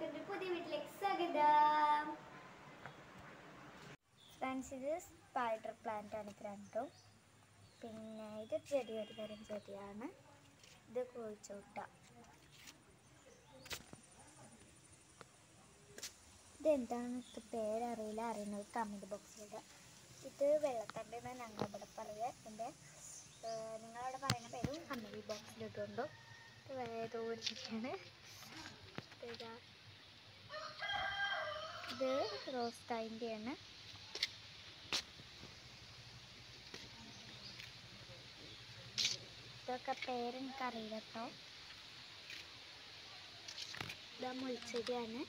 എല്ലാവർക്കും പുതിയ വീട്ടിലേക്ക് സ്വാഗതം. ഫ്രണ്ട്സ്, ഇത് സ്പൈഡർ പ്ലാന്റ് ആണ്. ഇത് രണ്ടും. പിന്നെ ഇത് ചെടി, ഒരു തരം ചെടിയാണ്. ഇത് കോഴിച്ചോട്ട. ഇതെന്താണ് പേരറിയില്ല, അറിയുന്നത് കമൻറ്റ് ബോക്സിലിടുക. ഇത് വെള്ളത്തണ്ട് എന്നാണ് ഞങ്ങളിവിടെ പറയുക. എൻ്റെ നിങ്ങളവിടെ പറയുന്ന പേരും കമൻറ്റ് ബോക്സിലിട്ടുണ്ടോ. ഇത് വേറെ ഒരു ചെടിയാണ്. ഇത് റോസ്റ്റായിൻ്റെയാണ്. ഇതൊക്കെ പേരെനിക്കറിയില്ല കേട്ടോ. ഇത് മുൾച്ചെടിയാണ്.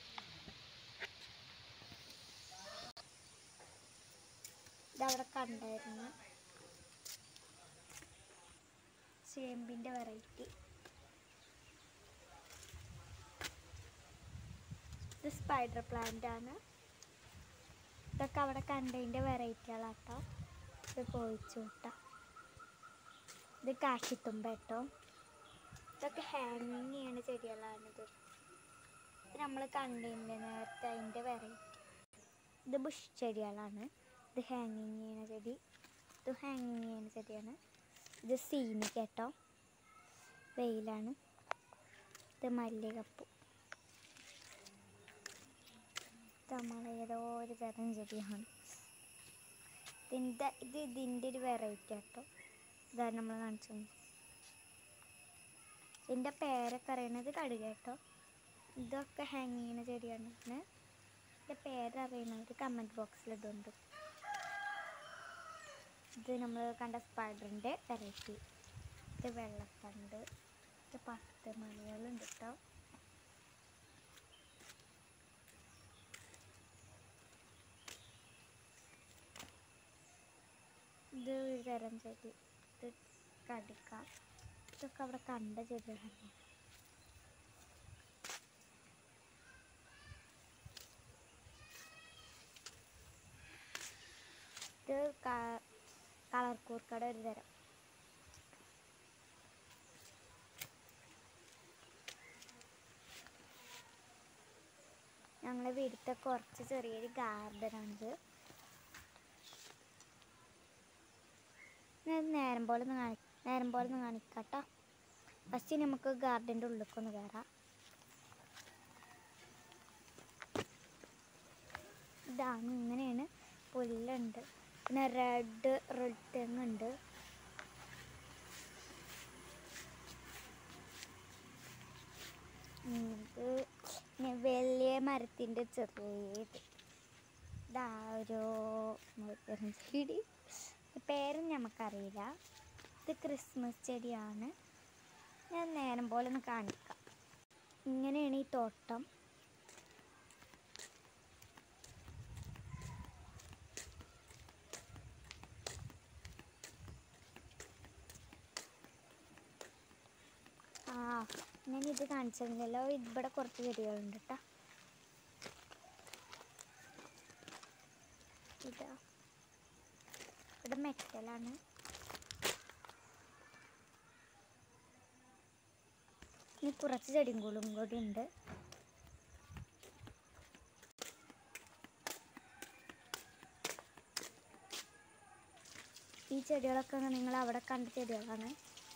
ഇതവിടെ കണ്ടായിരുന്നു ചേമ്പിൻ്റെ വെറൈറ്റി. ഇത് സ്പൈഡർ പ്ലാന്റ് ആണ്. ഇതൊക്കെ അവിടെ കണ്ടതിൻ്റെ വെറൈറ്റികളാട്ടോ. ഇത് കോഴിച്ചൂട്ട, ഇത് കാശിത്തുമ്പ കേട്ടോ. ഇതൊക്കെ ഹാങ്ങിങ് ചെയ്യണ ചെടികളാണിത്. ഇത് നമ്മൾ കണ്ടതിൻ്റെ നേരത്തെ അതിൻ്റെ വെറൈറ്റി. ഇത് ബുഷ് ചെടികളാണ്. ഇത് ഹാങ്ങിങ് ചെയ്യണ ചെടി. ഇത് ഹാങ്ങിങ് ചെയ്യണ ചെടിയാണ്. ഇത് സീനി കേട്ടോ, വെയിലാണ്. ഇത് മല്ലികപ്പൂ. നമ്മളേതോ ഒരു തരം ചെടിയാണ്. ഇതിൻ്റെ ഒരു വെറൈറ്റി കേട്ടോ. ഇതാണ് നമ്മൾ കാണിച്ചത്. ഇതിൻ്റെ പേരൊക്കെ അറിയണത് കടുക് കേട്ടോ. ഇതൊക്കെ ഹാങ് ചെയ്യുന്ന ചെടിയാണ്. ഇതിൻ്റെ പേരറിയണത് കമൻറ്റ് ബോക്സിലിടുന്നുണ്ട്. ഇത് നമ്മൾ കണ്ട സ്പൈഡറിൻ്റെ വെറൈറ്റി. ഇത് വെള്ളത്തണ്ട്. ഇത് 10 മണികളുണ്ട് കേട്ടോ. ഇത് ഒരു തരം ചെടി. ഇത് കടുക്ക. ഇതൊക്കെ അവിടെ കണ്ട ചെടികളാണ്. ഇത് കളർ കൂർക്കയുടെ ഒരു തരം. ഞങ്ങളെ വീട്ടിലത്തെ കുറച്ച് ചെറിയൊരു ഗാർഡനാണിത്. നേരം പോലെ ഒന്ന് കാണിക്കാട്ടോ. ഫസ്റ്റ് നമുക്ക് ഗാർഡൻ്റെ ഉള്ളിലേക്കൊന്ന് കയറാം. ഇതാണ്, ഇങ്ങനെയാണ്. പുല്ലുണ്ട്, പിന്നെ റെഡ് തെങ്ങുണ്ട്. ഇത് വലിയ മരത്തിൻ്റെ ചെറിയത്. ഇതാ ഒരു ചെടി. പേരും നമുക്കറിയില്ല. ഇത് ക്രിസ്മസ് ചെടിയാണ്. ഞാൻ നേരം പോലെ ഒന്ന് കാണിക്കാം. ഇങ്ങനെയാണ് ഈ തോട്ടം. ഞാനിത് കാണിച്ചിരുന്നല്ലോ. ഇവിടെ കുറച്ച് ചെടികളുണ്ട് കേട്ടോ. ഇവിടെ മെറ്റലാണ്. ഇനി കുറച്ച് ചെടികളും കൂടി ഉണ്ട്. ഈ ചെടികളൊക്കെ നിങ്ങൾ അവിടെ കണ്ട ചെടികളാണ്.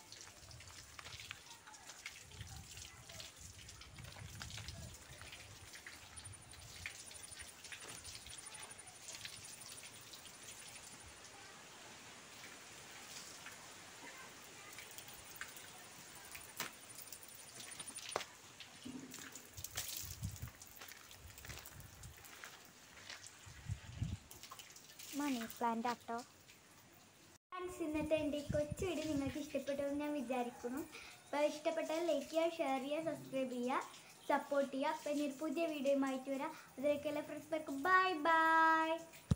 മണി പ്ലാന്റ് ആട്ടോ. ഇന്നത്തെ എൻ്റെ ഈ കൊച്ചു വീഡിയോ നിങ്ങൾക്ക് ഇഷ്ടപ്പെട്ടതെന്ന് ഞാൻ വിചാരിക്കുന്നു. അപ്പോൾ ഇഷ്ടപ്പെട്ടാൽ ലൈക്ക് ചെയ്യുക, ഷെയർ ചെയ്യുക, സബ്സ്ക്രൈബ് ചെയ്യുക, സപ്പോർട്ട് ചെയ്യുക. അപ്പോൾ ഇനി ഒരു പുതിയ വീഡിയോയുമായിട്ട് വരാം. അതിലേക്കെല്ലാം ഫ്രണ്ട്സ്, ബൈ ബൈ.